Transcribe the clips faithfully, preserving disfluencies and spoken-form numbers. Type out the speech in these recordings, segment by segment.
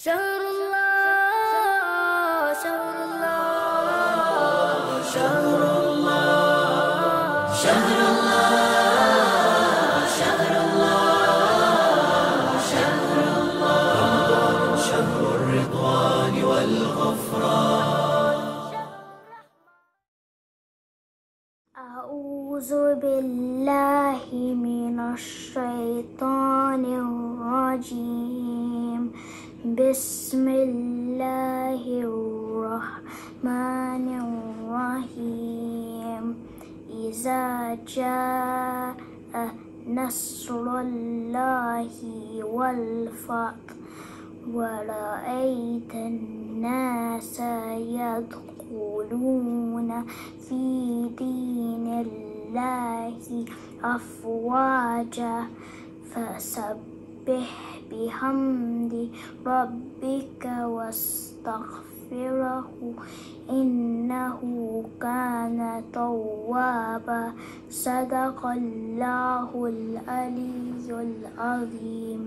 شهر الله شهر الله شهر الله شهر الله شهر الله شهر الله رمضان شهر الرضوان والغفران. أعوذ بالله من الشيطان الرجيم. بسم الله الرحمن الرحيم. إذا جاء نصر الله والفتح ورأيت الناس يدخلون في دين الله أفواجا فسبح بحمد ربك واستغفره إنه كان توابا. صدق الله العلي العظيم.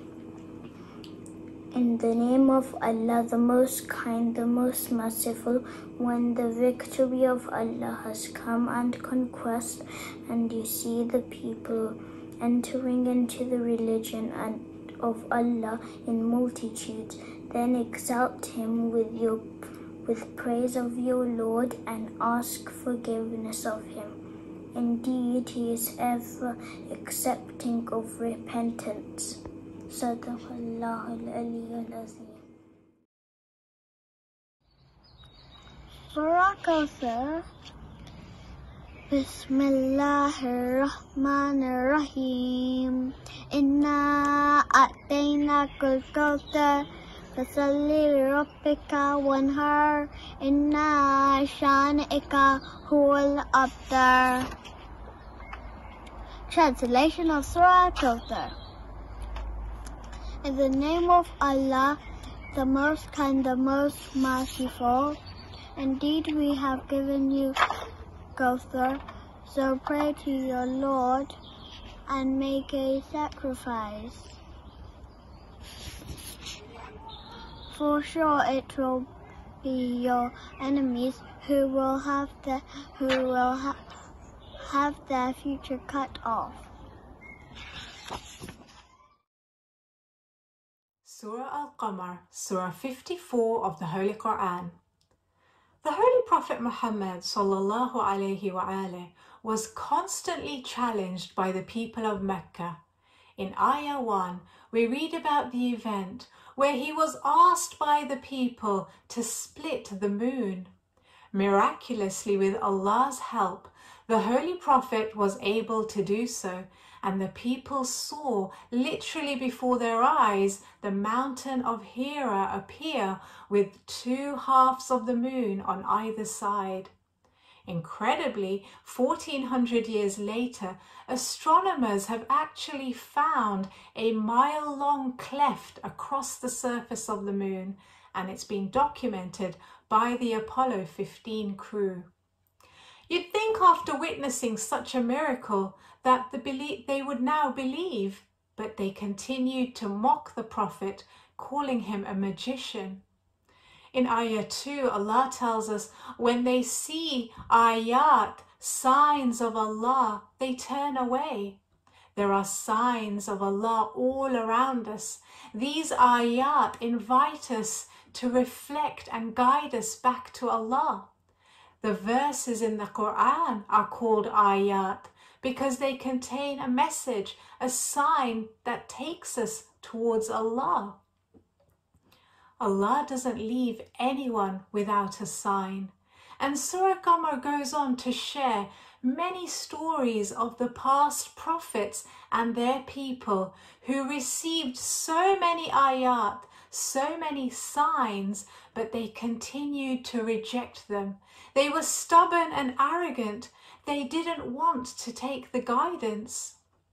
In the name of Allah, the most kind, the most merciful, when the victory of Allah has come and conquest, and you see the people entering into the religion and of Allah in multitudes, then exalt Him with your with praise of your Lord and ask forgiveness of Him. Indeed, He is ever accepting of repentance. Sadaqallahu al-Aliyyul Azim. Surah Kawthar. Bismillahirrahmanirrahim. Inna a'tainakal kawthar fasalli lirabbika wanhar inna shani'aka huwal abtar. Translation of Surah Kawthar. In the name of Allah, the most kind, the most merciful. Indeed, we have given you Kawthar, so pray to your Lord and make a sacrifice. For sure, it will be your enemies who will have the who will ha have their future cut off. Surah Al-Qamar, Surah fifty-four of the Holy Quran. The Holy Prophet Muhammad sallallahu alayhi wa alayhi was constantly challenged by the people of Mecca. In Ayah one, we read about the event where he was asked by the people to split the moon. Miraculously, with Allah's help, the Holy Prophet was able to do so, and the people saw literally before their eyes the mountain of Hira appear with two halves of the moon on either side. Incredibly, fourteen hundred years later, astronomers have actually found a mile-long cleft across the surface of the moon, and it's been documented by the Apollo fifteen crew. You'd think after witnessing such a miracle that the belie- they would now believe, but they continued to mock the Prophet, calling him a magician. In Ayah two, Allah tells us, when they see ayat, signs of Allah, they turn away. There are signs of Allah all around us. These ayat invite us to reflect and guide us back to Allah. The verses in the Quran are called ayat because they contain a message, a sign that takes us towards Allah. Allah doesn't leave anyone without a sign. And Surah Qamar goes on to share many stories of the past prophets and their people who received so many ayat, so many signs, but they continued to reject them. They were stubborn and arrogant. They didn't want to take the guidance.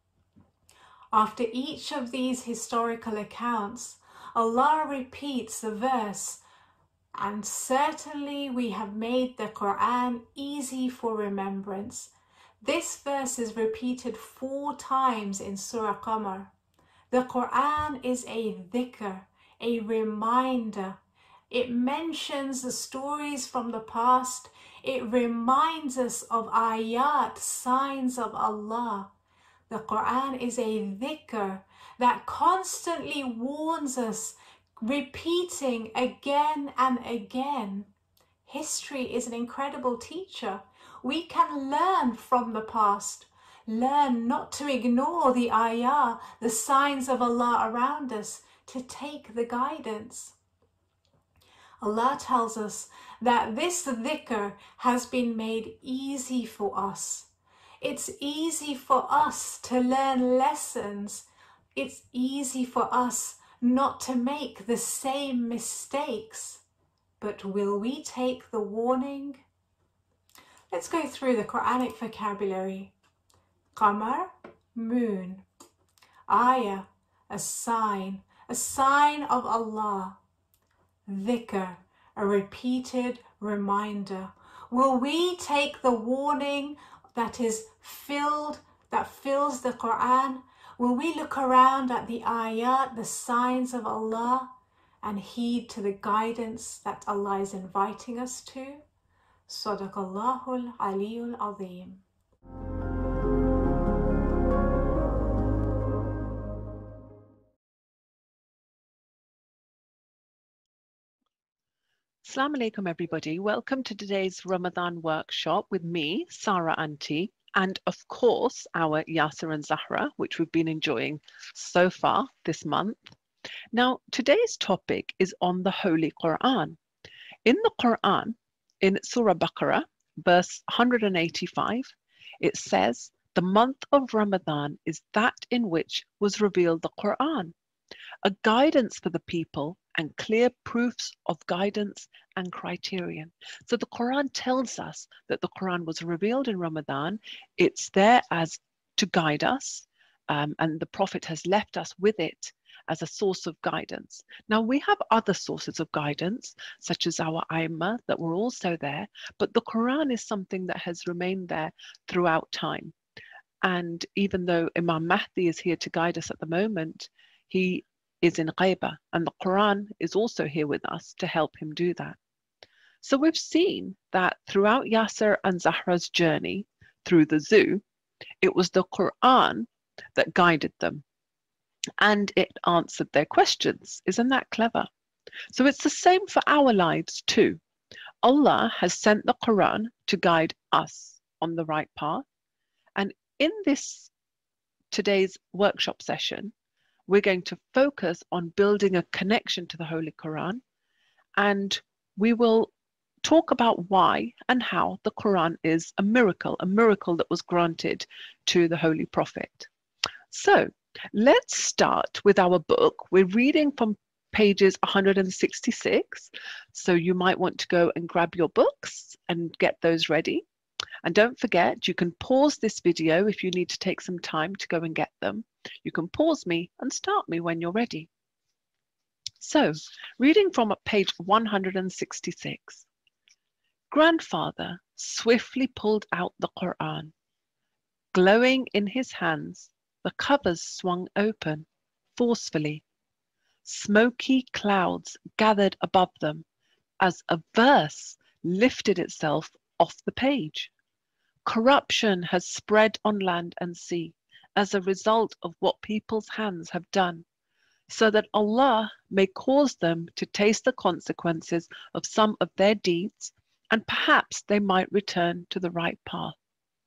After each of these historical accounts, Allah repeats the verse, and certainly we have made the Quran easy for remembrance. This verse is repeated four times in Surah Qamar. The Quran is a dhikr, a reminder. It mentions the stories from the past. It reminds us of ayat, signs of Allah. The Quran is a dhikr that constantly warns us, repeating again and again. History is an incredible teacher. We can learn from the past, learn not to ignore the ayah, the signs of Allah around us, to take the guidance. Allah tells us that this dhikr has been made easy for us. It's easy for us to learn lessons. It's easy for us not to make the same mistakes. But will we take the warning? Let's go through the Quranic vocabulary. Qamar, moon. Ayah, a sign, a sign of Allah. Dhikr, a repeated reminder. Will we take the warning that is filled, that fills the Quran? Will we look around at the ayat, the signs of Allah, and heed to the guidance that Allah is inviting us to? Sadaqallahul Aliyul Azim. Assalamu alaikum everybody. Welcome to today's Ramadan workshop with me, Sarah Auntie, and of course our Yasser and Zahra, which we've been enjoying so far this month. Now, today's topic is on the Holy Quran. In the Quran, in Surah Baqarah, verse one hundred eighty-five, it says, "The month of Ramadan is that in which was revealed the Quran, a guidance for the people and clear proofs of guidance and criterion." So the Quran tells us that the Quran was revealed in Ramadan. It's there as to guide us, um, and the Prophet has left us with it as a source of guidance. Now, we have other sources of guidance, such as our Aimma, that were also there, but the Quran is something that has remained there throughout time. And even though Imam Mahdi is here to guide us at the moment, he is in Ghaibah, and the Quran is also here with us to help him do that. So we've seen that throughout Yasser and Zahra's journey through the zoo, it was the Quran that guided them, and it answered their questions. Isn't that clever? So it's the same for our lives too. Allah has sent the Quran to guide us on the right path, and in this today's workshop session, we're going to focus on building a connection to the Holy Quran, and we will talk about why and how the Quran is a miracle, a miracle that was granted to the Holy Prophet. So let's start with our book. We're reading from pages one hundred sixty-six, so you might want to go and grab your books and get those ready. And don't forget, you can pause this video if you need to take some time to go and get them. You can pause me and start me when you're ready. So, reading from page one hundred sixty-six. Grandfather swiftly pulled out the Quran. Glowing in his hands, the covers swung open, forcefully. Smoky clouds gathered above them as a verse lifted itself off the page. Corruption has spread on land and sea as a result of what people's hands have done, so that Allah may cause them to taste the consequences of some of their deeds, and perhaps they might return to the right path.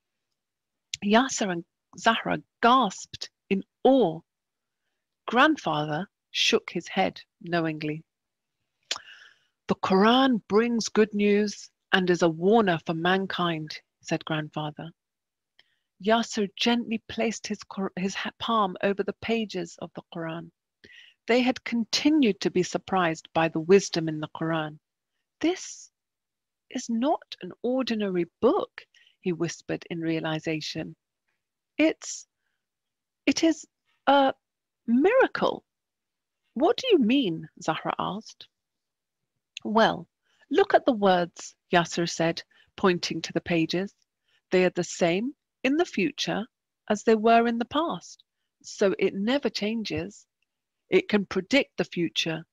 Yasser and Zahra gasped in awe. Grandfather shook his head knowingly. The Quran brings good news and is a warner for mankind, said Grandfather. Yasser gently placed his, his palm over the pages of the Quran. They had continued to be surprised by the wisdom in the Quran. This is not an ordinary book, he whispered in realization. It's, it is a miracle. What do you mean? Zahra asked. Well, look at the words, Yasser said, pointing to the pages. They are the same in the future as they were in the past, so it never changes. It can predict the future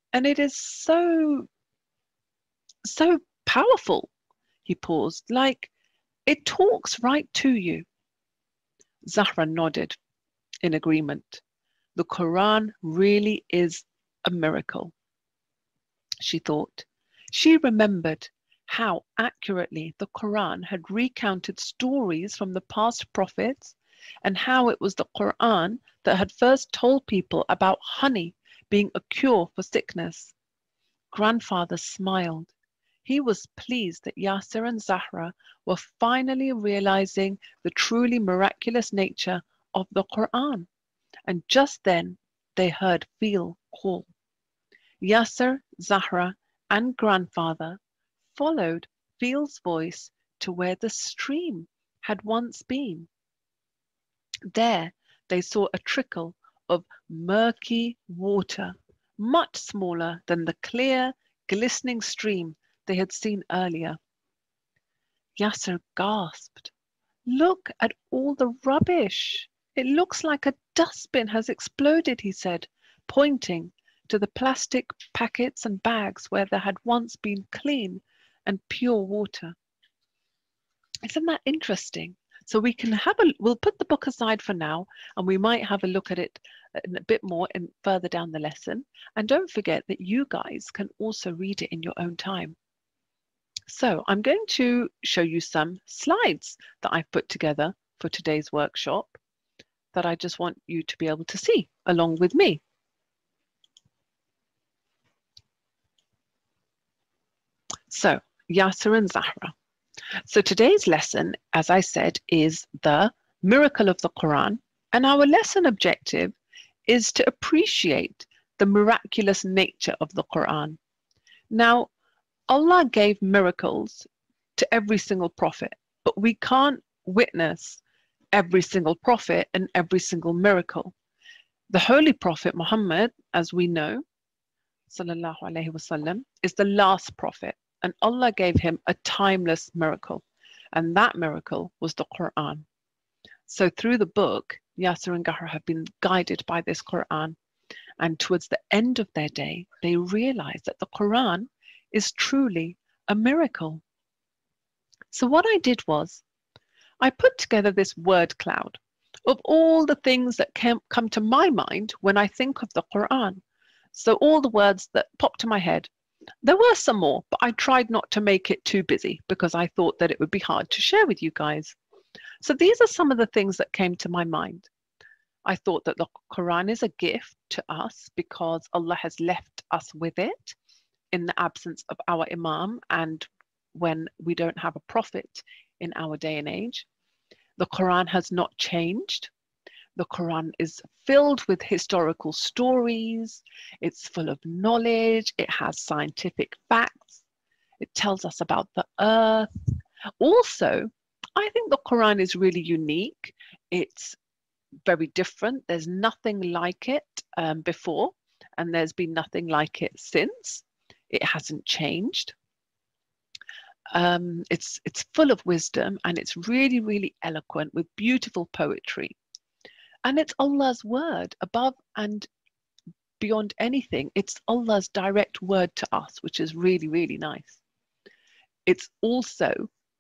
And it is so, so powerful. He paused, like it talks right to you. Zahra nodded in agreement. The Quran really is a miracle, she thought. She remembered how accurately the Quran had recounted stories from the past prophets and how it was the Quran that had first told people about honey being a cure for sickness. Grandfather smiled. He was pleased that Yasser and Zahra were finally realizing the truly miraculous nature of the Quran. And just then they heard Fil call. Yasser, Zahra, and grandfather followed Fil's voice to where the stream had once been. There they saw a trickle of murky water, much smaller than the clear, glistening stream they had seen earlier. Yasser gasped. Look at all the rubbish. It looks like a dustbin has exploded, he said, pointing to the plastic packets and bags where there had once been clean and pure water. Isn't that interesting? So we can have a, we'll put the book aside for now, and we might have a look at it a bit more and further down the lesson. And don't forget that you guys can also read it in your own time. So I'm going to show you some slides that I've put together for today's workshop that I just want you to be able to see along with me. So, Yasser and Zahra. So today's lesson, as I said, is the miracle of the Quran, and our lesson objective is to appreciate the miraculous nature of the Quran. Now, Allah gave miracles to every single prophet, but we can't witness every single prophet and every single miracle. The Holy Prophet Muhammad, as we know, sallallahu alaihi wasallam, is the last prophet, and Allah gave him a timeless miracle, and that miracle was the Quran. So through the book, Yasser and Zahra have been guided by this Quran, and towards the end of their day, they realized that the Quran is truly a miracle. So what I did was, I put together this word cloud of all the things that can come to my mind when I think of the Quran. So all the words that popped to my head. There were some more, but I tried not to make it too busy because I thought that it would be hard to share with you guys. So these are some of the things that came to my mind. I thought that the Quran is a gift to us because Allah has left us with it in the absence of our Imam and when we don't have a prophet in our day and age. The Quran has not changed. The Quran is filled with historical stories. It's full of knowledge. It has scientific facts. It tells us about the earth. Also, I think the Quran is really unique. It's very different. There's nothing like it um, before, and there's been nothing like it since. It hasn't changed. Um, it's, it's full of wisdom, and it's really, really eloquent with beautiful poetry. And it's Allah's word above and beyond anything. It's Allah's direct word to us, which is really, really nice. It's also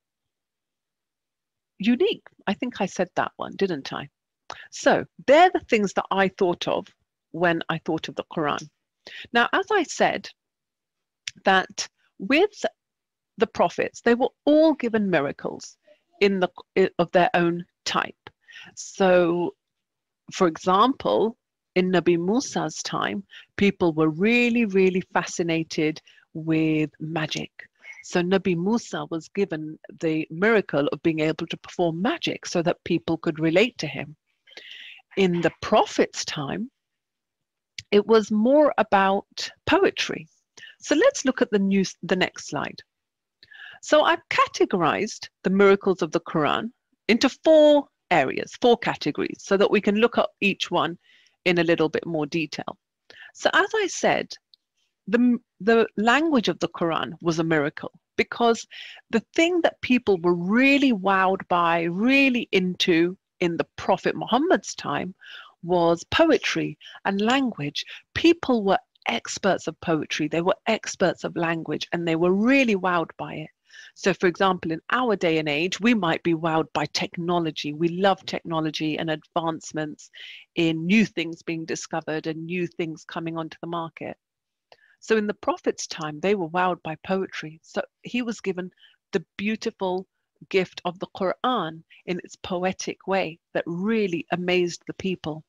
unique. I think I said that one, didn't I? So they're the things that I thought of when I thought of the Quran. Now, as I said, that with the prophets, they were all given miracles in the of their own type. So, for example, in Nabi Musa's time, people were really, really fascinated with magic. So Nabi Musa was given the miracle of being able to perform magic so that people could relate to him. In the Prophet's time, it was more about poetry. So let's look at the new, the next slide. So I've categorized the miracles of the Quran into four areas, four categories, so that we can look at each one in a little bit more detail. So as I said, the, the language of the Quran was a miracle, because the thing that people were really wowed by, really into in the Prophet Muhammad's time was poetry and language. People were experts of poetry, they were experts of language, and they were really wowed by it. So, for example, in our day and age, we might be wowed by technology. We love technology and advancements in new things being discovered and new things coming onto the market. So in the Prophet's time, they were wowed by poetry. So he was given the beautiful gift of the Quran in its poetic way that really amazed the people.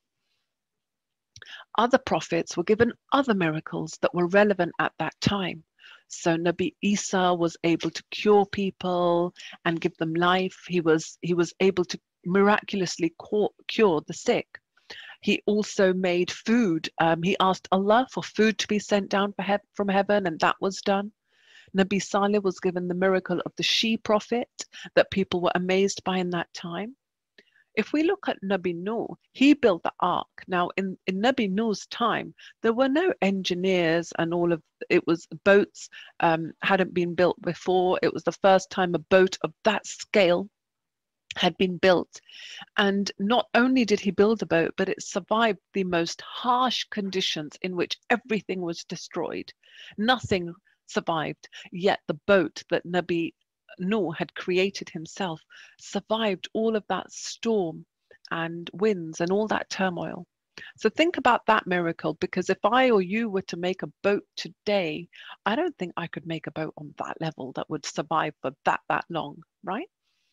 Other prophets were given other miracles that were relevant at that time. So Nabi Isa was able to cure people and give them life. He was, he was able to miraculously cure the sick. He also made food. Um, he asked Allah for food to be sent down for he from heaven, and that was done. Nabi Saleh was given the miracle of the she-prophet that people were amazed by in that time. If we look at Nabi Nuh, he built the ark. Now, in, in Nabi Nuh's time, there were no engineers and all of, it was boats um, hadn't been built before. It was the first time a boat of that scale had been built. And not only did he build a boat, but it survived the most harsh conditions in which everything was destroyed. Nothing survived, yet the boat that Nabi Nuh had created himself survived all of that storm and winds and all that turmoil. So think about that miracle, because if I or you were to make a boat today, I don't think I could make a boat on that level that would survive for that, that long, right?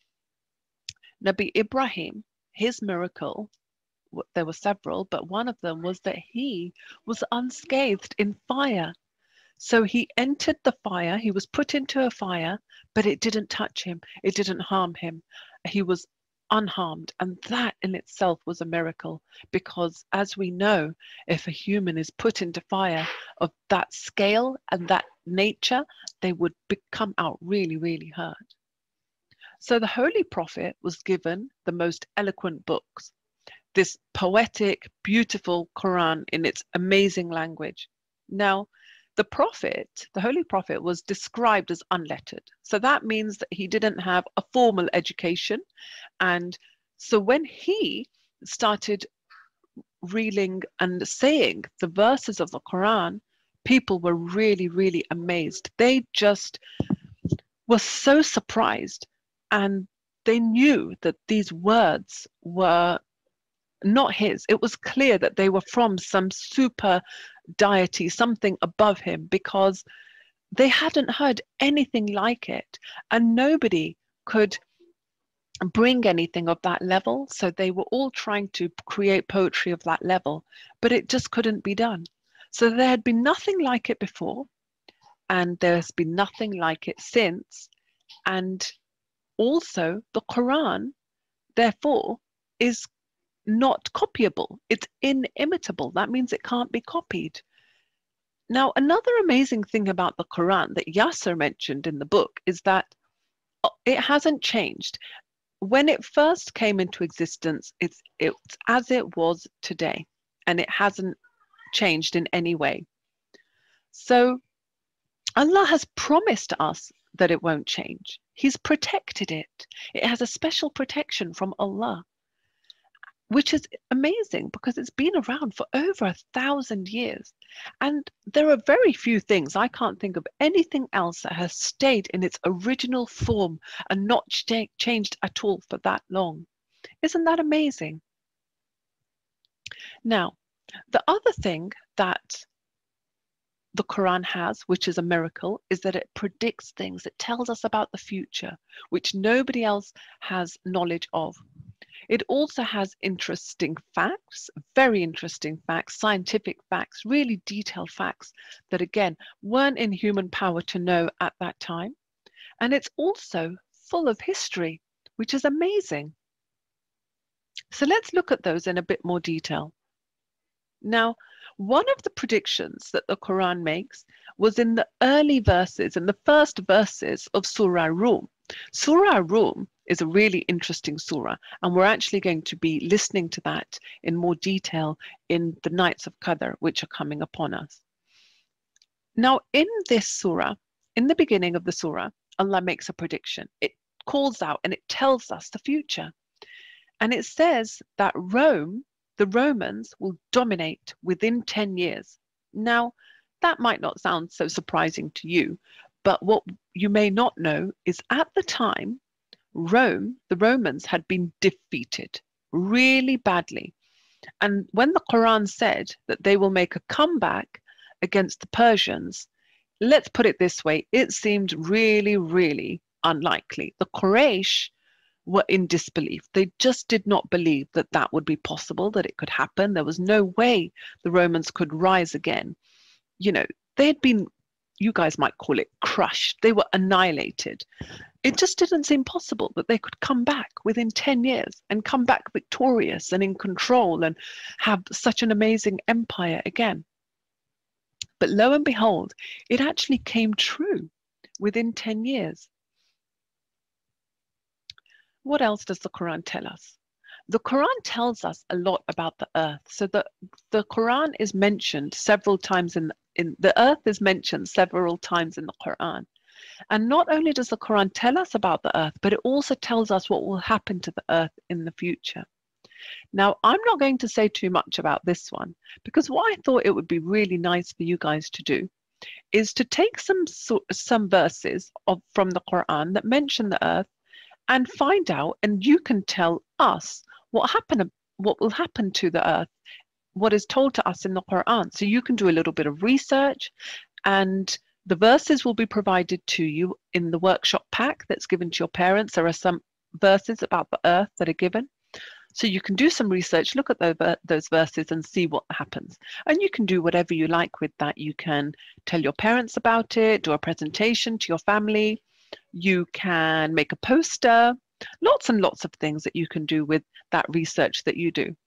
Nabi Ibrahim, his miracle, there were several, but one of them was that he was unscathed in fire. So he entered the fire, he was put into a fire, but it didn't touch him, it didn't harm him. He was unharmed, and that in itself was a miracle, because as we know, if a human is put into fire of that scale and that nature, they would come out really, really hurt. So the Holy Prophet was given the most eloquent books, this poetic, beautiful Quran in its amazing language. Now, the Prophet, the Holy Prophet, was described as unlettered. So that means that he didn't have a formal education. And so when he started reeling and saying the verses of the Quran, people were really, really amazed. They just were so surprised. And they knew that these words were not his. It was clear that they were from some super deity, something above him, because they hadn't heard anything like it. And nobody could bring anything of that level. So they were all trying to create poetry of that level, but it just couldn't be done. So there had been nothing like it before, and there's been nothing like it since. And also, the Quran, therefore, is not copyable. It's inimitable. That means it can't be copied. Now, another amazing thing about the Quran that Yasser mentioned in the book is that it hasn't changed. When it first came into existence, it's, it's as it was today, and it hasn't changed in any way. So Allah has promised us that it won't change. He's protected it. It has a special protection from Allah, which is amazing because it's been around for over a thousand years. And there are very few things, I can't think of anything else that has stayed in its original form and not ch changed at all for that long. Isn't that amazing? Now, the other thing that the Quran has, which is a miracle, is that it predicts things. It tells us about the future, which nobody else has knowledge of. It also has interesting facts, very interesting facts, scientific facts, really detailed facts that, again, weren't in human power to know at that time. And it's also full of history, which is amazing. So let's look at those in a bit more detail. Now, one of the predictions that the Quran makes was in the early verses, in the first verses of Surah Rum. Surah Rum is a really interesting surah, and we're actually going to be listening to that in more detail in the nights of Qadr, which are coming upon us. Now, in this surah, in the beginning of the surah, Allah makes a prediction. It calls out and it tells us the future. And it says that Rome, the Romans, will dominate within ten years. Now, That might not sound so surprising to you, but what you may not know is at the time, Rome, the Romans had been defeated really badly. And when the Quran said that they will make a comeback against the Persians, let's put it this way, it seemed really, really unlikely. The Quraysh were in disbelief. They just did not believe that that would be possible, that it could happen. There was no way the Romans could rise again. You know, they had been, you guys might call it crushed. They were annihilated. It just didn't seem possible that they could come back within ten years and come back victorious and in control and have such an amazing empire again. But lo and behold, it actually came true within ten years. What else does the Quran tell us? The Quran tells us a lot about the earth. So the, the Quran is mentioned several times in, in the earth is mentioned several times in the Quran. And not only does the Quran tell us about the earth, but it also tells us what will happen to the earth in the future. Now, I'm not going to say too much about this one, because what I thought it would be really nice for you guys to do is to take some, some verses of, from the Quran that mention the earth and find out, and you can tell us what happened, what will happen to the earth, what is told to us in the Quran. So you can do a little bit of research, and the verses will be provided to you in the workshop pack that's given to your parents. There are some verses about the earth that are given. So you can do some research, look at those, those verses and see what happens. And you can do whatever you like with that. You can tell your parents about it, do a presentation to your family. You can make a poster, lots and lots of things that you can do with that research that you do.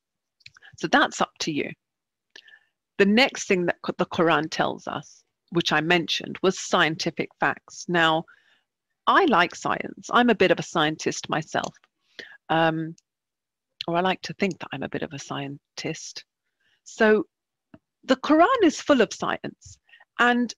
So that's up to you. The next thing that the Quran tells us, which I mentioned, was scientific facts. Now, I like science. I'm a bit of a scientist myself. Um, or I like to think that I'm a bit of a scientist. So the Quran is full of science. And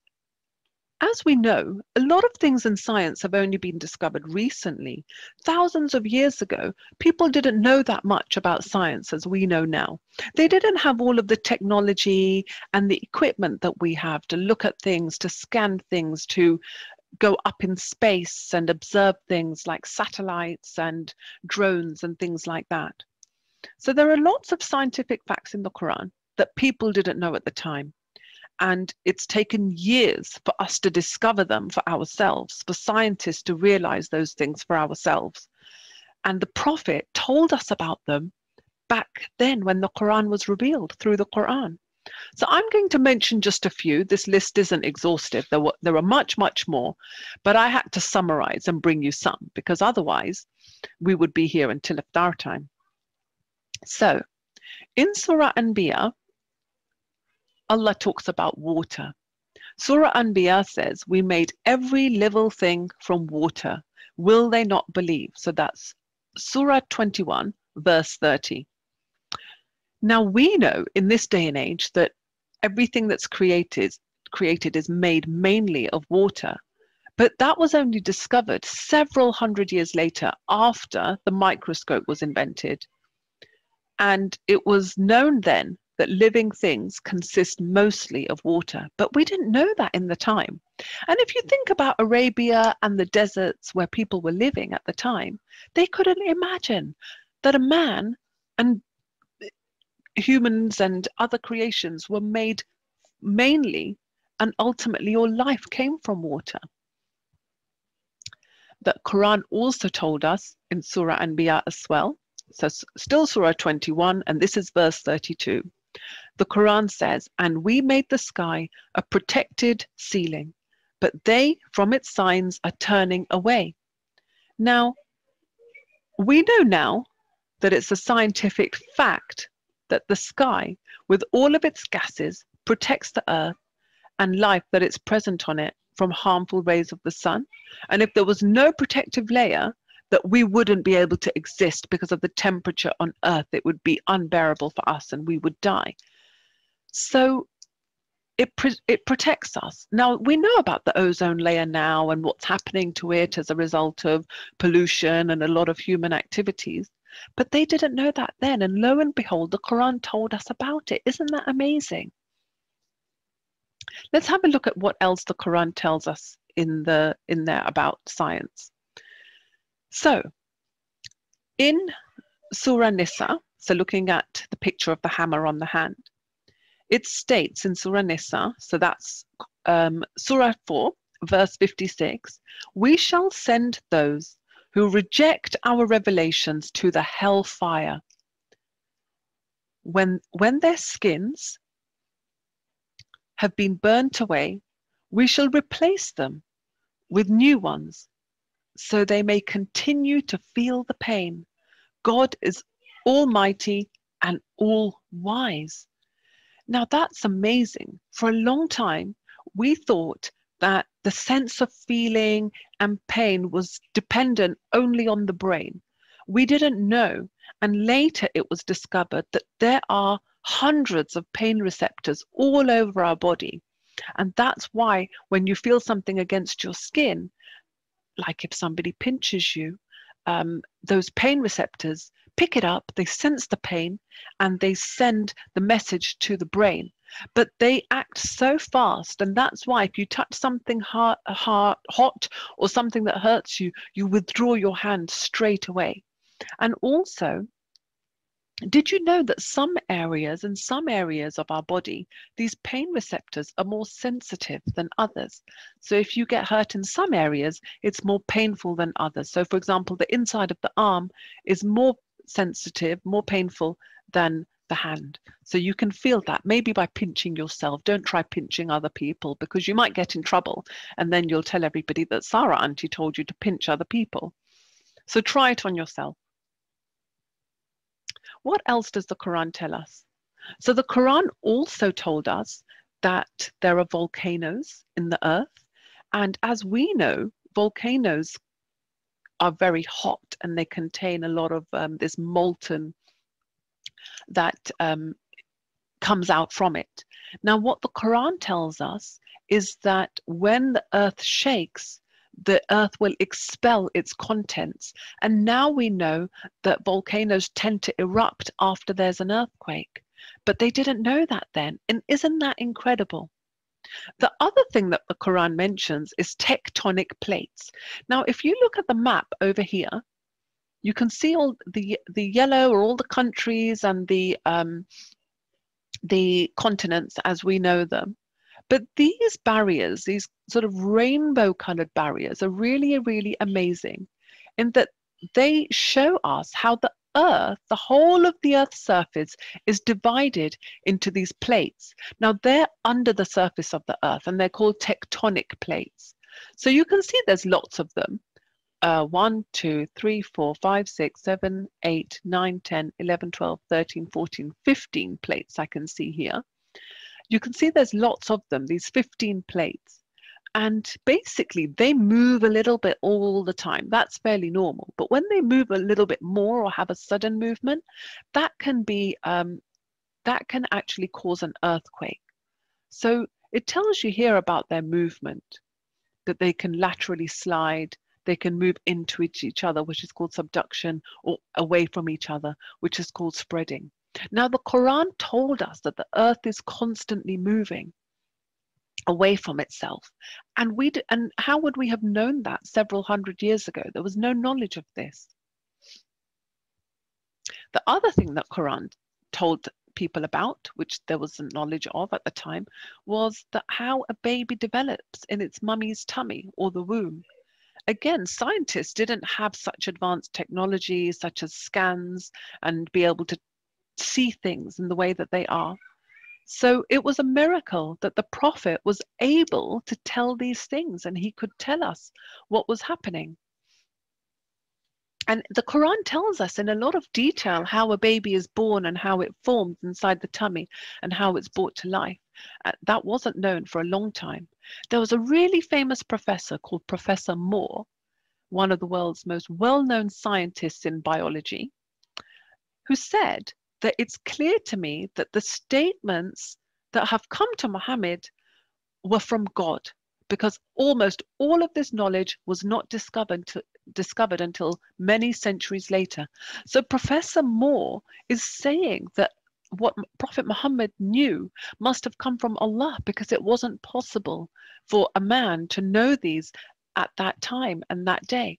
as we know, a lot of things in science have only been discovered recently. Thousands of years ago, people didn't know that much about science as we know now. They didn't have all of the technology and the equipment that we have to look at things, to scan things, to go up in space and observe things like satellites and drones and things like that. So there are lots of scientific facts in the Quran that people didn't know at the time. And it's taken years for us to discover them for ourselves, for scientists to realize those things for ourselves. And the Prophet told us about them back then when the Quran was revealed through the Quran. So I'm going to mention just a few. This list isn't exhaustive. There were, there are much, much more. But I had to summarize and bring you some, because otherwise we would be here until iftar time. So in Surah Anbiya, Allah talks about water. Surah Anbiya says, we made every living thing from water. Will they not believe? So that's Surah twenty-one, verse thirty. Now we know in this day and age that everything that's created, created is made mainly of water. But that was only discovered several hundred years later after the microscope was invented. And it was known then that living things consist mostly of water, but we didn't know that in the time. And if you think about Arabia and the deserts where people were living at the time, they couldn't imagine that a man and humans and other creations were made mainly and ultimately all life came from water. The Quran also told us in Surah Anbiya as well, so still Surah twenty-one, and this is verse thirty-two. The Quran says, and we made the sky a protected ceiling, but they from its signs are turning away. Now, we know now that it's a scientific fact that the sky, with all of its gases, protects the earth and life that is present on it from harmful rays of the sun. And if there was no protective layer, that we wouldn't be able to exist because of the temperature on earth. It would be unbearable for us and we would die. So it, it protects us. Now, we know about the ozone layer now and what's happening to it as a result of pollution and a lot of human activities. But they didn't know that then. And lo and behold, the Quran told us about it. Isn't that amazing? Let's have a look at what else the Quran tells us in the in there about science. So in Surah Nisa, so looking at the picture of the hammer on the hand, it states in Surah Nisa, so that's um, Surah four, verse fifty-six, we shall send those who reject our revelations to the hellfire. When, when their skins have been burnt away, we shall replace them with new ones, so they may continue to feel the pain. God is almighty and all wise. Now that's amazing. For a long time, we thought that the sense of feeling and pain was dependent only on the brain. We didn't know, and later it was discovered that there are hundreds of pain receptors all over our body. And that's why when you feel something against your skin, like if somebody pinches you, um, those pain receptors pick it up, they sense the pain, and they send the message to the brain. But they act so fast, and that's why if you touch something hot, hot, hot or something that hurts you, you withdraw your hand straight away. And also, did you know that some areas, in some areas of our body, these pain receptors are more sensitive than others? So if you get hurt in some areas, it's more painful than others. So for example, the inside of the arm is more sensitive, more painful than the hand. So you can feel that maybe by pinching yourself. Don't try pinching other people, because you might get in trouble and then you'll tell everybody that Sarah auntie told you to pinch other people. So try it on yourself. What else does the Quran tell us? So the Quran also told us that there are volcanoes in the earth. And as we know, volcanoes are very hot and they contain a lot of um, this molten that um, comes out from it. Now, what the Quran tells us is that when the earth shakes, the earth will expel its contents. And now we know that volcanoes tend to erupt after there's an earthquake. But they didn't know that then. And isn't that incredible? The other thing that the Quran mentions is tectonic plates. Now, if you look at the map over here, you can see all the, the yellow are all the countries and the, um, the continents as we know them. But these barriers, these sort of rainbow colored barriers, are really, really amazing in that they show us how the earth, the whole of the earth's surface, is divided into these plates. Now they're under the surface of the earth and they're called tectonic plates. So you can see there's lots of them. Uh, one, two, three, four, five, six, seven, eight, nine, ten, eleven, twelve, thirteen, fourteen, fifteen plates I can see here. You can see there's lots of them, these fifteen plates. And basically they move a little bit all the time. That's fairly normal. But when they move a little bit more or have a sudden movement, that can be, um, that can actually cause an earthquake. So it tells you here about their movement, that they can laterally slide, they can move into each other, which is called subduction, or away from each other, which is called spreading. Now, the Quran told us that the earth is constantly moving away from itself. And we d- and how would we have known that several hundred years ago? There was no knowledge of this. The other thing that Quran told people about, which there wasn't knowledge of at the time, was that how a baby develops in its mummy's tummy or the womb. Again, scientists didn't have such advanced technology such as scans and be able to see things in the way that they are. So it was a miracle that the Prophet was able to tell these things and he could tell us what was happening. And the Quran tells us in a lot of detail how a baby is born and how it forms inside the tummy and how it's brought to life. Uh, that wasn't known for a long time. There was a really famous professor called Professor Moore, one of the world's most well-known scientists in biology, who said that it's clear to me that the statements that have come to Muhammad were from God, because almost all of this knowledge was not discovered, to, discovered until many centuries later. So Professor Moore is saying that what Prophet Muhammad knew must have come from Allah, because it wasn't possible for a man to know these at that time and that day.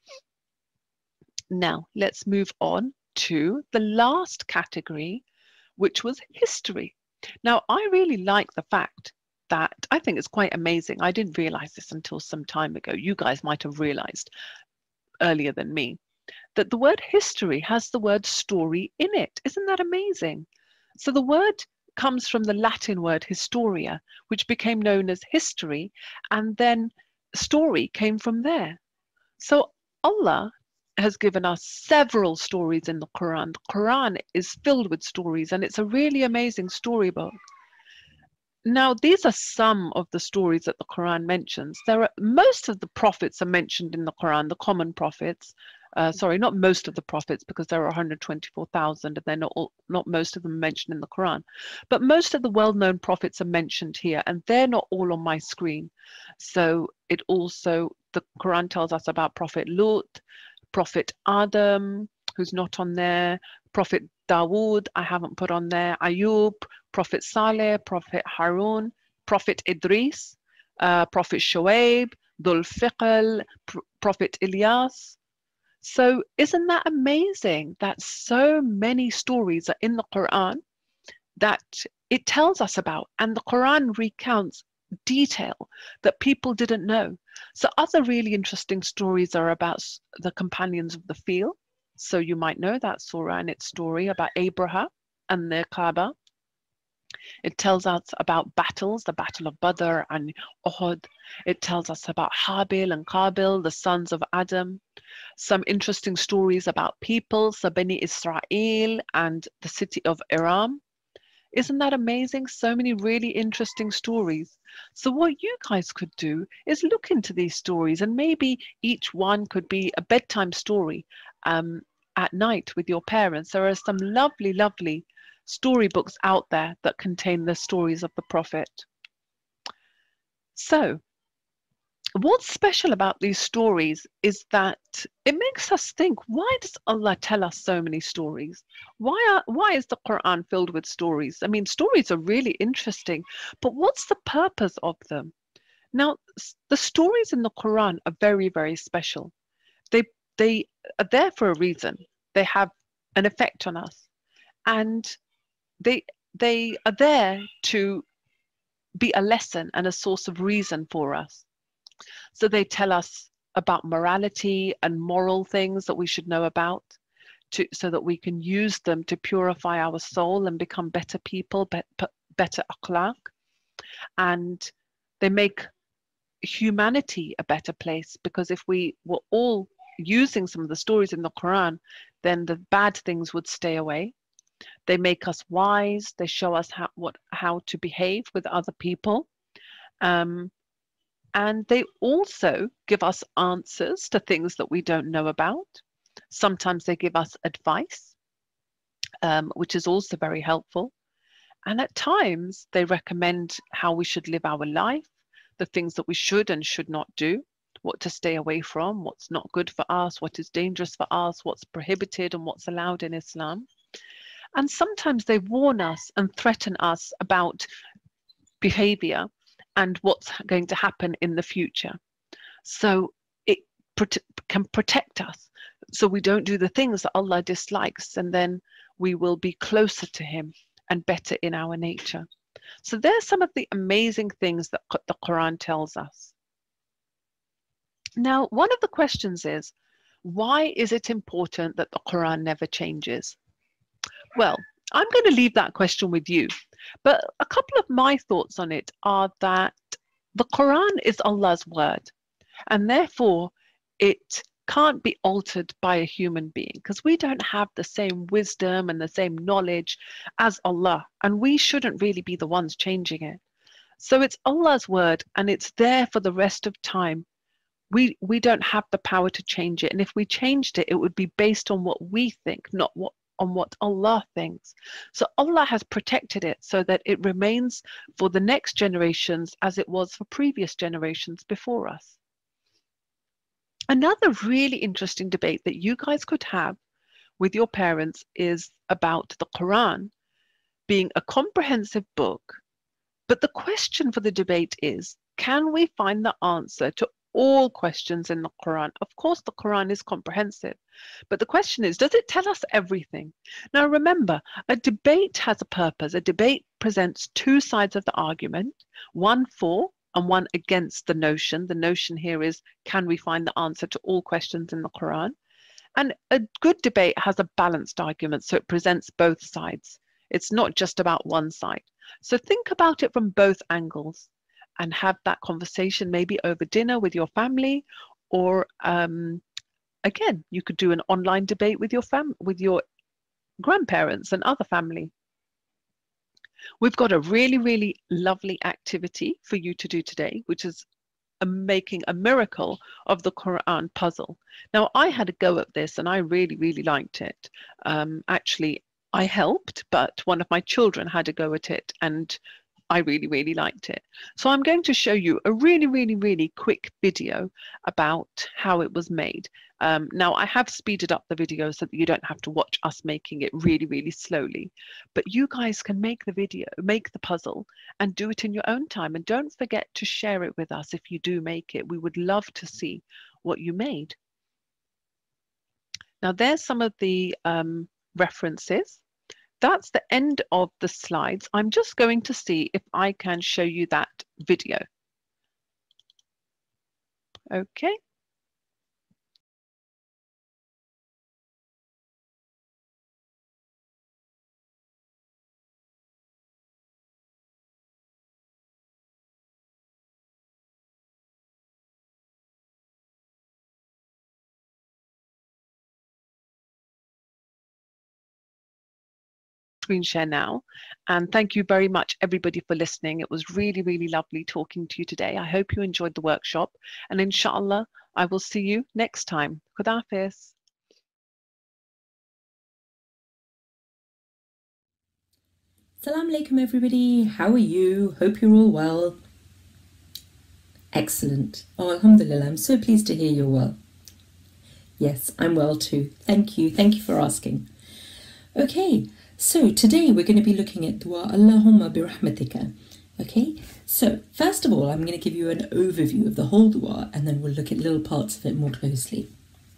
Now, let's move on to the last category, which was history. Now, I really like the fact that I think it's quite amazing. I didn't realize this until some time ago. You guys might have realized earlier than me that the word history has the word story in it. Isn't that amazing? So the word comes from the Latin word historia, which became known as history, and then story came from there. So Allah has given us several stories in the Quran. The Quran is filled with stories, and it's a really amazing storybook. Now, these are some of the stories that the Quran mentions. There are most of the prophets are mentioned in the Quran, the common prophets. Uh, sorry, not most of the prophets, because there are one hundred twenty-four thousand, and they're not all, not most of them mentioned in the Quran. But most of the well-known prophets are mentioned here, and they're not all on my screen. So it also, the Quran tells us about Prophet Lut, Prophet Adam, who's not on there, Prophet Dawood, I haven't put on there, Ayub, Prophet Saleh, Prophet Harun, Prophet Idris, uh, Prophet Shoaib, Dhul Fiql, Pr Prophet Ilyas. So isn't that amazing that so many stories are in the Quran that it tells us about, and the Quran recounts detail that people didn't know. So other really interesting stories are about the companions of the field. So you might know that surah and its story about Abraham and the Kaaba. It tells us about battles, the Battle of Badr and Uhud. It tells us about Habil and Qabil, the sons of Adam. Some interesting stories about people, so Bani Israel and the city of Iram. Isn't that amazing? So many really interesting stories. So what you guys could do is look into these stories, and maybe each one could be a bedtime story um, at night with your parents. There are some lovely, lovely storybooks out there that contain the stories of the Prophet. So what's special about these stories is that it makes us think, why does Allah tell us so many stories? Why are, why is the Quran filled with stories? I mean, stories are really interesting, but what's the purpose of them? Now, the stories in the Quran are very, very special. They, they are there for a reason. They have an effect on us. And they, they are there to be a lesson and a source of reason for us. So they tell us about morality and moral things that we should know about, to, so that we can use them to purify our soul and become better people, be, better akhlaq. And they make humanity a better place, because if we were all using some of the stories in the Quran, then the bad things would stay away. They make us wise. They show us how, what, how to behave with other people. Um, And they also give us answers to things that we don't know about. Sometimes they give us advice, um, which is also very helpful. And at times they recommend how we should live our life, the things that we should and should not do, what to stay away from, what's not good for us, what is dangerous for us, what's prohibited and what's allowed in Islam. And sometimes they warn us and threaten us about behavior and what's going to happen in the future. So it prote can protect us, so we don't do the things that Allah dislikes, and then we will be closer to Him and better in our nature. So there's some of the amazing things that the Quran tells us. Now, one of the questions is, why is it important that the Quran never changes? Well, I'm going to leave that question with you. But a couple of my thoughts on it are that the Quran is Allah's word, and therefore it can't be altered by a human being, because we don't have the same wisdom and the same knowledge as Allah, and we shouldn't really be the ones changing it. So it's Allah's word, and it's there for the rest of time. We, we don't have the power to change it, and if we changed it, it would be based on what we think, not what on what Allah thinks. So Allah has protected it so that it remains for the next generations as it was for previous generations before us. Another really interesting debate that you guys could have with your parents is about the Quran. being a comprehensive book. But the question for the debate is, can we find the answer to all questions in the Quran? Of course, the Quran is comprehensive, but the question is, does it tell us everything? Now, remember, a debate has a purpose. A debate presents two sides of the argument, one for and one against the notion. The notion here is, can we find the answer to all questions in the Quran? And a good debate has a balanced argument, so it presents both sides. It's not just about one side. So think about it from both angles and have that conversation maybe over dinner with your family, or um, again, you could do an online debate with your fam with your grandparents and other family. We've got a really, really lovely activity for you to do today, which is a making a miracle of the Quran puzzle. Now, I had a go at this and I really, really liked it. Um, actually, I helped, but one of my children had a go at it and I really, really liked it. So I'm going to show you a really, really, really quick video about how it was made. Um, now, I have speeded up the video so that you don't have to watch us making it really, really slowly. But you guys can make the video, make the puzzle, and do it in your own time. And don't forget to share it with us if you do make it. We would love to see what you made. Now, there's some of the um, references. That's the end of the slides. I'm just going to see if I can show you that video. Okay. Screen share now, and thank you very much everybody for listening. It was really, really lovely talking to you today. I hope you enjoyed the workshop, and inshallah I will see you next time. Khuda Hafiz. Assalamu alaikum everybody, how are you? Hope you're all well. Excellent. Oh, alhamdulillah, I'm so pleased to hear you're well. Yes, I'm well too. Thank you. Thank you for asking. Okay. So today we're going to be looking at Dua Allahumma bi rahmatika. Okay, so first of all, I'm going to give you an overview of the whole dua and then we'll look at little parts of it more closely.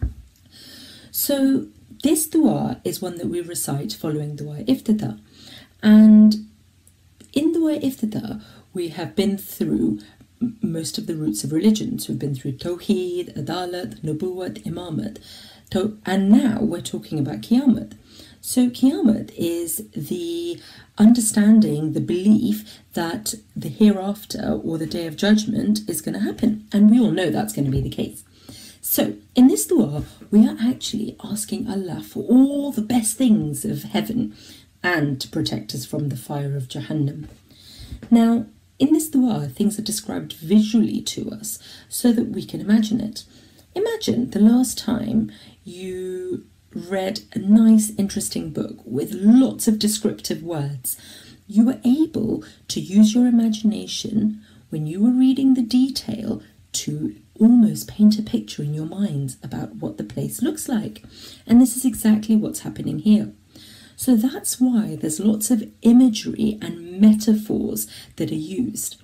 So this dua is one that we recite following Dua Iftitah. And in Dua Iftitah, we have been through most of the roots of religion. So we've been through Tawheed, Adalat, Nubuwat, Imamat. And now we're talking about Qiyamah. So Qiyamah is the understanding, the belief that the hereafter or the day of judgment is going to happen. And we all know that's going to be the case. So in this dua, we are actually asking Allah for all the best things of heaven and to protect us from the fire of Jahannam. Now, in this dua, things are described visually to us so that we can imagine it. Imagine the last time you read a nice, interesting book with lots of descriptive words. You were able to use your imagination when you were reading the detail to almost paint a picture in your minds about what the place looks like. And this is exactly what's happening here. So that's why there's lots of imagery and metaphors that are used.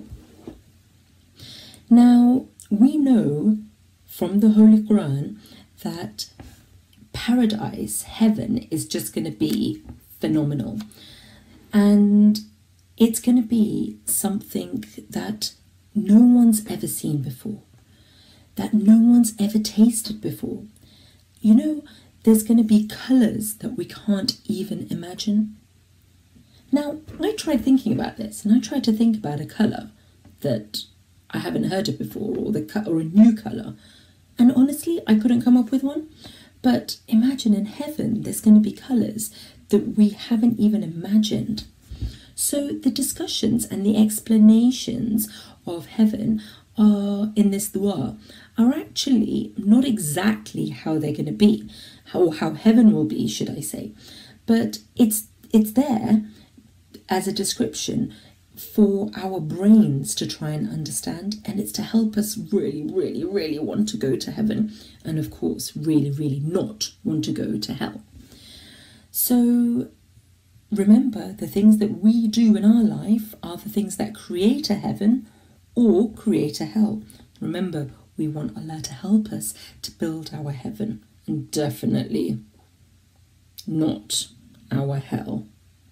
Now, we know from the Holy Quran that paradise, heaven, is just going to be phenomenal. And it's going to be something that no one's ever seen before, that no one's ever tasted before. You know, there's going to be colours that we can't even imagine. Now, I tried thinking about this, and I tried to think about a colour that I haven't heard of before, or, the, or a new colour. And honestly, I couldn't come up with one. But imagine in heaven, there's going to be colours that we haven't even imagined. So the discussions and the explanations of heaven are in this dua are actually not exactly how they're going to be, or how heaven will be, should I say. But it's, it's there as a description for our brains to try and understand, and it's to help us really, really, really want to go to heaven, and of course, really, really not want to go to hell. So remember, the things that we do in our life are the things that create a heaven or create a hell. Remember, we want Allah to help us to build our heaven, and definitely not our hell.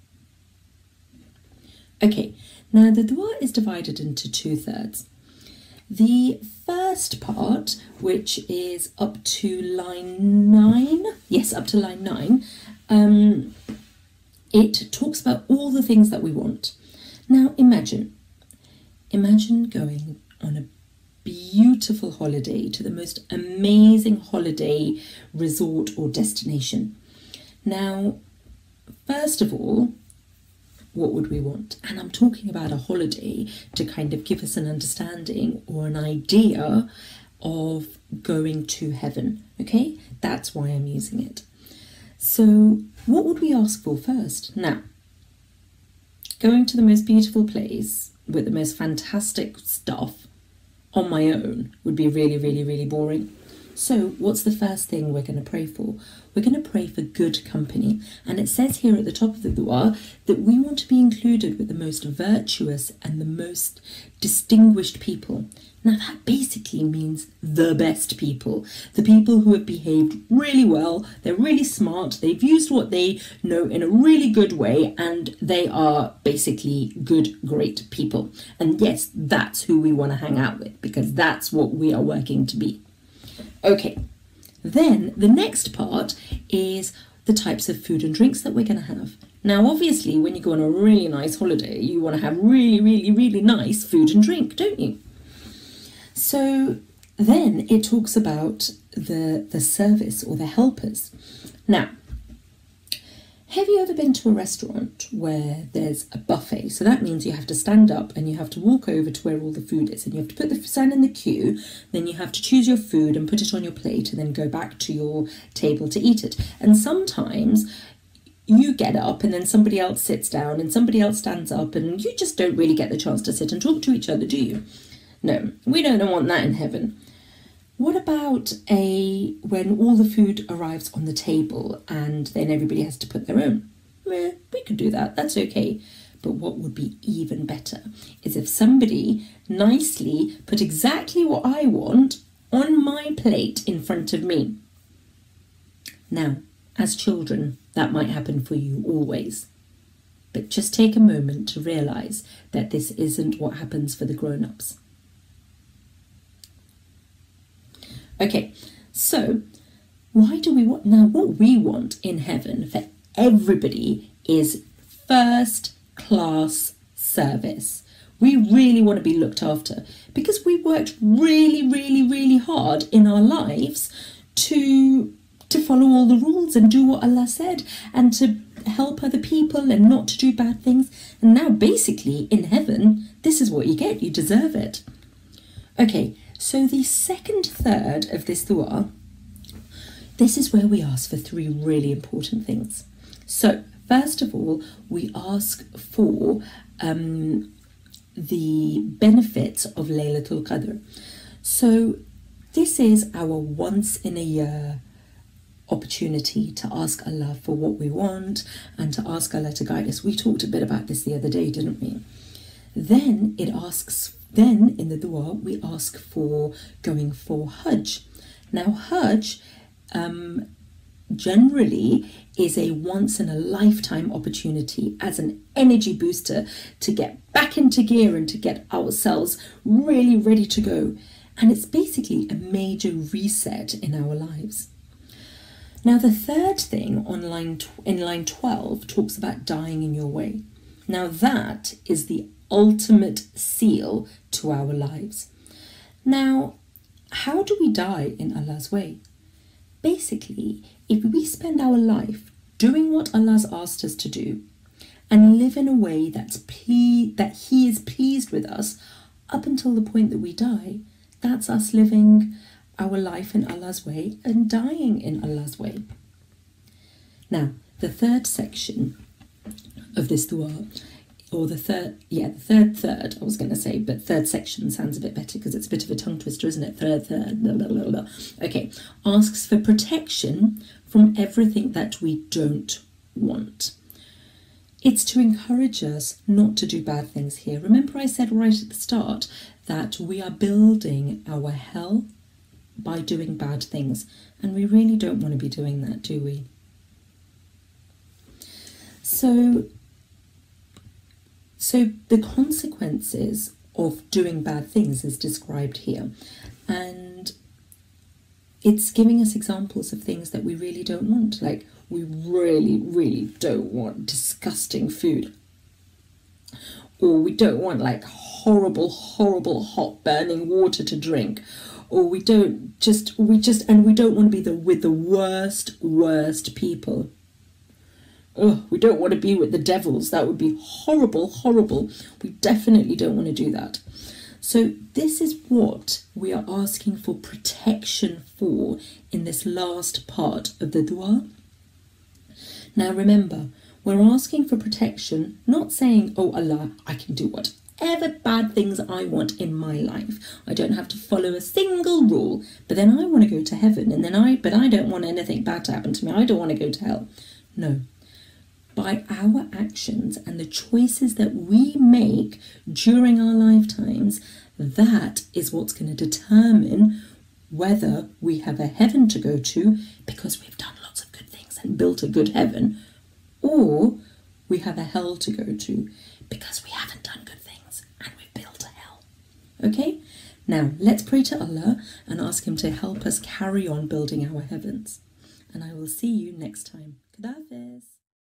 Okay, now the dua is divided into two thirds. The first part, which is up to line nine, yes, up to line nine, um, it talks about all the things that we want. Now imagine, imagine going on a beautiful holiday to the most amazing holiday resort or destination. Now, first of all, what would we want? And I'm talking about a holiday to kind of give us an understanding or an idea of going to heaven, okay? That's why I'm using it. So what would we ask for first? Now, going to the most beautiful place with the most fantastic stuff on my own would be really, really, really boring. So what's the first thing we're going to pray for? We're going to pray for good company. And it says here at the top of the dua that we want to be included with the most virtuous and the most distinguished people. Now that basically means the best people. The people who have behaved really well, they're really smart, they've used what they know in a really good way, and they are basically good, great people. And yes, that's who we want to hang out with, because that's what we are working to be. Okay, then the next part is the types of food and drinks that we're going to have. Now, obviously, when you go on a really nice holiday, you want to have really, really, really nice food and drink, don't you? So then it talks about the, the service or the helpers. Now, have you ever been to a restaurant where there's a buffet? So that means you have to stand up and you have to walk over to where all the food is, and you have to put the stand in the queue, then you have to choose your food and put it on your plate and then go back to your table to eat it. And sometimes you get up and then somebody else sits down and somebody else stands up, and you just don't really get the chance to sit and talk to each other, do you? No, we don't want that in heaven. What about a when all the food arrives on the table and then everybody has to put their own? Eh, we could do that, that's okay. But what would be even better is if somebody nicely put exactly what I want on my plate in front of me. Now, as children, that might happen for you always. But just take a moment to realise that this isn't what happens for the grown-ups. Okay, so why do we want, now what we want in heaven for everybody is first class service. We really want to be looked after because we worked really, really, really hard in our lives to, to follow all the rules and do what Allah said and to help other people and not to do bad things. And now basically in heaven, this is what you get, you deserve it. Okay. So the second third of this dua, this is where we ask for three really important things. So first of all, we ask for um, the benefits of Laylatul Qadr. So this is our once in a year opportunity to ask Allah for what we want and to ask Allah to guide us. We talked a bit about this the other day, didn't we? Then it asks Then in the dua, we ask for going for Hajj. Now Hajj um, generally is a once in a lifetime opportunity as an energy booster to get back into gear and to get ourselves really ready to go. And it's basically a major reset in our lives. Now the third thing on line in line twelve talks about dying in your way. Now that is the ultimate seal to our lives. Now, how do we die in Allah's way? Basically, if we spend our life doing what Allah's asked us to do and live in a way that's ple- that He is pleased with us up until the point that we die, that's us living our life in Allah's way and dying in Allah's way. Now, the third section of this dua, or the third, yeah, the third third, I was going to say, but third section sounds a bit better because it's a bit of a tongue twister, isn't it? Third, third, blah, blah, blah, blah. Okay, asks for protection from everything that we don't want. it's to encourage us not to do bad things here. Remember I said right at the start that we are building our hell by doing bad things, and we really don't want to be doing that, do we? So, so the consequences of doing bad things is described here, and it's giving us examples of things that we really don't want. Like, we really, really don't want disgusting food. Or we don't want like horrible, horrible hot burning water to drink. Or we don't just, we just, and we don't want to be the with the worst, worst people. Oh, we don't want to be with the devils. That would be horrible, horrible. We definitely don't want to do that. So this is what we are asking for protection for in this last part of the dua. Now remember, we're asking for protection, not saying, oh Allah, I can do whatever bad things I want in my life. I don't have to follow a single rule, but then I want to go to heaven, and then I, but I don't want anything bad to happen to me. I don't want to go to hell. No. By our actions and the choices that we make during our lifetimes, that is what's going to determine whether we have a heaven to go to because we've done lots of good things and built a good heaven, or we have a hell to go to because we haven't done good things and we've built a hell. Okay? Now, let's pray to Allah and ask Him to help us carry on building our heavens. And I will see you next time. Khuda Hafiz.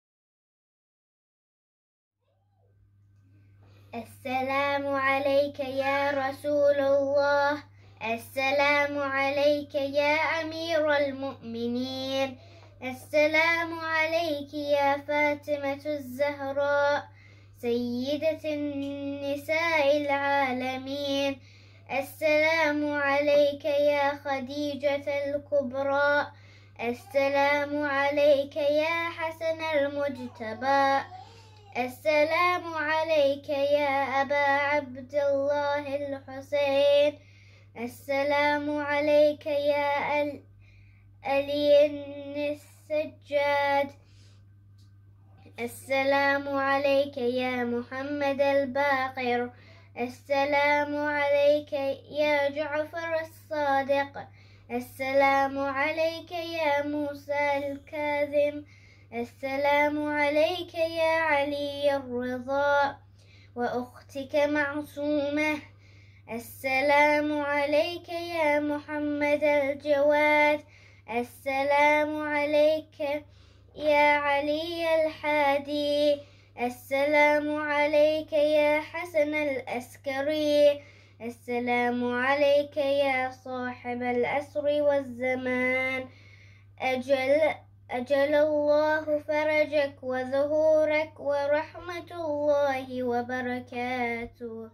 السلام عليك يا رسول الله. السلام عليك يا أمير المؤمنين. السلام عليك يا فاطمة الزهراء سيدة النساء العالمين. السلام عليك يا خديجة الكبرى. السلام عليك يا حسن المجتبى. السلام عليك يا أبا عبد الله الحسين. السلام عليك يا علي السجاد. السلام عليك يا محمد الباقر. السلام عليك يا جعفر الصادق. السلام عليك يا موسى الكاظم. السلام عليك يا علي الرضا وأختك معصومة. السلام عليك يا محمد الجواد. السلام عليك يا علي الحادي. السلام عليك يا حسن الأسكري. السلام عليك يا صاحب الأسر والزمان. أجل أجل الله فرجك وظهورك ورحمة الله وبركاته.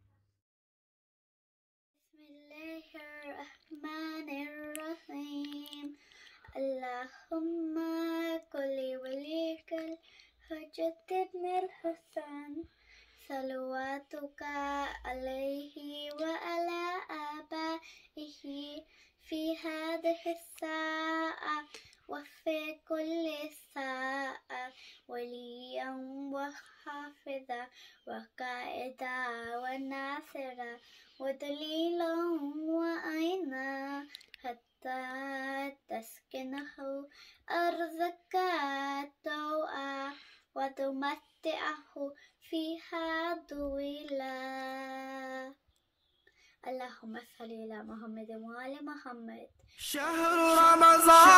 بسم الله الرحمن الرحيم. اللهم كل وليك الحجة بن الحسن صلواتك عليه وعلى آبائه في هذه الساعة وفي كل ساعة وليا وحافظا وقائدا وناصرا ودليلا وعينا حتى تسكنه أرضك طوعا وتمتعه فيها طويلا. اللهم صل على محمد وآل محمد. شهر رمضان